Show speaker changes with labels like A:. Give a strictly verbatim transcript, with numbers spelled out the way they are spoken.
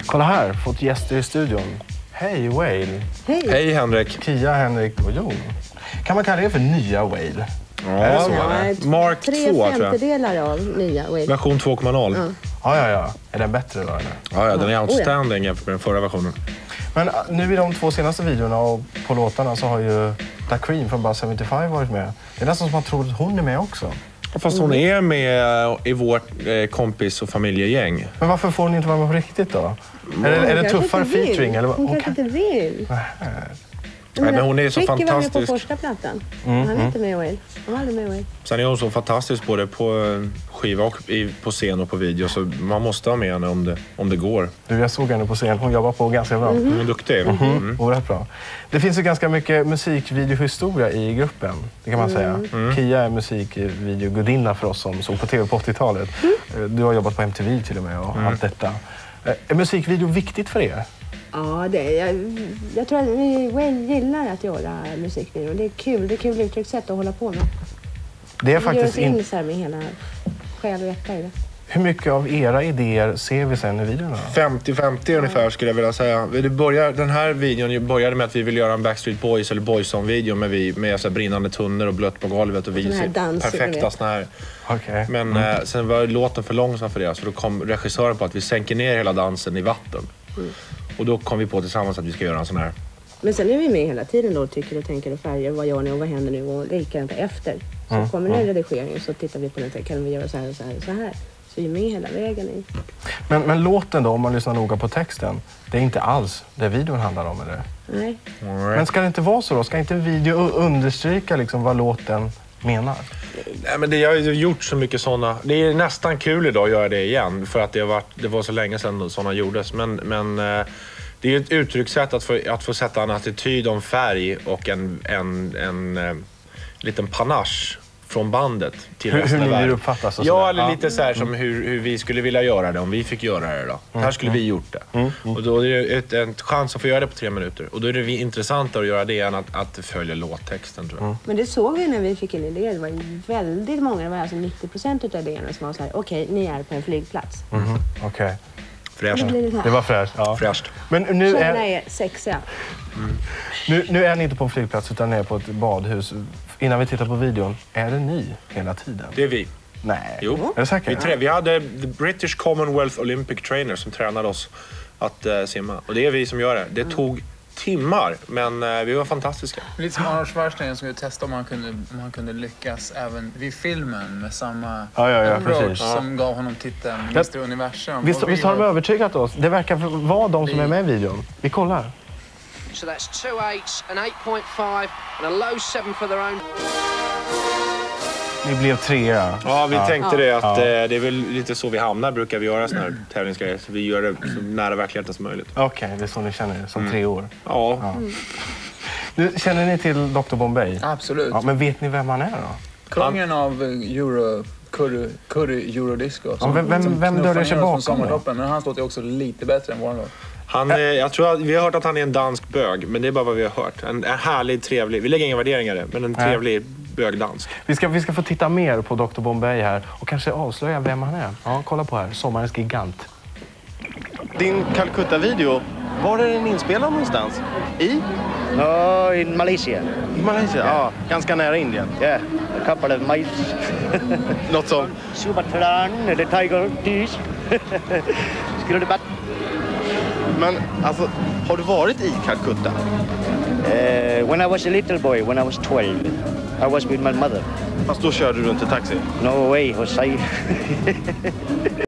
A: Kolla här, fått gäster i studion. Hej Whale.
B: Hej.
C: Hej Henrik.
A: Kia, Henrik och Jon. Kan man kalla det för nya Whale?
C: Ja,
A: är det så?
C: Ja, Mark
B: tre
C: två tror jag.
B: femtedelar av nya Whale.
C: Version två punkt noll.
B: Ja.
A: Ja, ja, ja. Är den bättre då eller?
C: Ja, ja, den är
B: Ja.
C: outstanding jämfört med den förra versionen.
A: Men nu i de två senaste videorna och på låtarna så har ju Da Cream från Buzz sjuttiofem varit med. Det är nästan som man tror att hon är med också.
C: Fast hon är med i vårt eh, kompis- och familjegäng.
A: Men varför får hon inte vara med på riktigt då? Är det, är det tuffare featuring? Eller? vad?
B: Hon
A: Hon
B: kanske
A: kan...
B: inte vill.
C: Nej, men hon är så
B: Ricky var med på
C: fantastisk.
B: första plattan.
A: Mm,
B: Han är
A: mm.
B: inte med i Whale. Han var aldrig med i Whale.
C: Sen är hon så fantastisk både på eh, skiva och i, på scen och på video. Så man måste ha med henne om det, om det går.
A: Du, jag såg henne på scen. Hon jobbar på ganska bra.
B: Mm.
C: Hon är duktig.
A: Mm.
C: Mm.
A: Oerhört bra. Det finns ju ganska mycket musikvideohistoria i gruppen, det kan man säga.
C: Mm.
A: Kia är musikvideogudinna för oss som såg på tv på åttiotalet. Du har jobbat på M T V till och med och
C: Mm.
A: allt detta. Är musikvideo viktigt för er?
B: Ja, det, jag, jag tror att vi Whale gillar att göra musikvideo. Det är kul. Det är kul uttryckssätt att hålla på med.
A: Det är
B: Vi
A: faktiskt
B: gör oss in
A: in...
B: så här med hela själ och hjärta i det.
A: Hur mycket av era idéer ser vi sen i videorna?
C: femtio femtio ungefär skulle jag vilja säga. Det börjar, den här videon började med att vi ville göra en Backstreet Boys eller Boyzone-video med, vi, med så här brinnande tunnor och blött på golvet och vi
B: sån här dans, du
C: perfekta
B: vet.
C: såna här.
A: Okay.
C: Men
A: Mm.
C: eh, sen var låten för långsam för det, så då kom regissören på att vi sänker ner hela dansen i vatten.
B: Mm.
C: Och då kom vi på tillsammans att vi ska göra en sån här.
B: Men sen är vi med hela tiden då och tycker och tänker och färger. Vad gör ni och vad händer nu? Och likadant efter. Så
A: Mm,
B: kommer det en redigering så tittar vi på den och tänker, kan vi göra så här och så här och så här. Så vi är med hela vägen i.
A: Men, men låten då, om man lyssnar noga på texten, det är inte alls det videon handlar om, eller?
B: Nej.
A: Men ska det inte vara så då? Ska inte video understryka liksom vad låten menar?
C: Nej, men det, jag har ju gjort så mycket såna. Det är nästan kul idag att göra det igen. För att det, har varit, det var så länge sedan såna gjordes. Men, men eh, det är ju ett uttryckssätt att få, att få sätta en attityd om färg och en, en, en, en, en liten panache från bandet till
A: Hur,
C: resten
A: hur
C: av
A: ni
C: världen.
A: uppfattas och
C: Ja,
A: sådär.
C: eller lite så här som hur, hur vi skulle vilja göra det om vi fick göra det då. Här skulle vi gjort det.
A: Mm, mm.
C: Och då är det ett, en chans att få göra det på tre minuter. Och då är det intressantare att göra det än att, att följa låttexten, tror jag.
A: Mm.
B: Men det såg vi när vi fick in idéer. Det var ju väldigt många, det var alltså nittio procent av idéerna som var så här, okej, ni är på en flygplats.
A: Mhm, okej.
C: Fräscht.
B: Det blir det här.
A: Det var fräscht. Ja.
C: Fräscht.
A: Men nu
B: Tjejerna
A: är,
B: är sexiga.
A: nu, nu är ni inte på en flygplats utan ni är på ett badhus. Innan vi tittar på videon, är det ni hela tiden?
C: Det är vi.
A: Nej.
C: Jo.
A: Är det säkert?
C: Vi, trä, vi hade the British Commonwealth Olympic Trainer som tränade oss att uh, simma. Och det är vi som gör det. Det tog timmar, men uh, vi var fantastiska.
D: Lite som Arnold Schwarzenegger som skulle testa om han kunde, om han kunde lyckas även vid filmen med samma
A: Ja, ja, ja,
D: approach
A: precis.
D: som gav honom titeln
A: Ja.
D: mister Universum.
A: Visst,
D: Och vi
A: visst har de
D: var-
A: övertygat oss? Det verkar vara de som är med i videon. Vi kollar.
E: So that's two eights, an eight point five and a low seven for their own.
A: Ni blev trea.
C: Ja, vi tänkte det att
A: Ja.
C: uh, det är väl lite så vi hamnar, brukar vi göra såna här tävlingsgrejer. Så vi gör det så nära verkligheten som möjligt.
A: Okej, det är så ni känner er, som tre år.
C: Ja,
A: Ja. Nu, känner ni till doktor Bombay?
D: Absolut.
A: Ja, men vet ni vem han är då?
D: Kungen av eh, euro, curry, curry eurodisco.
A: Ja, vem- vem-
D: som
A: vem
D: knuffar
A: döljer sig
D: ner oss
A: bakom
D: från
A: då?
D: sommartoppen. Men hans låt är också lite bättre än vår låt.
C: han, eh, jag tror att vi har hört att han är en dansk bög, men det är bara vad vi har hört. En, en härlig, trevlig, vi lägger inga värderingar i det, men en
A: Nej.
C: trevlig bögdansk.
A: Vi ska, vi ska få titta mer på doktor Bombay här och kanske avslöja vem han är. Ja, kolla på här. Sommarens gigant. Din Calcutta-video, var är den inspelad någonstans? I?
F: No, in Malaysia.
A: I Malaysia? Ja, ganska nära Indien.
F: Yeah, a couple of miles.
A: Något som...
F: Sumatran, the tiger teeth. Skulle du bara...
A: Men alltså, har du varit i Calcutta?
F: Uh, when I was a little boy, when I was twelve, I was with my mother.
A: Fast då körde du runt i taxi.
F: No way, was I...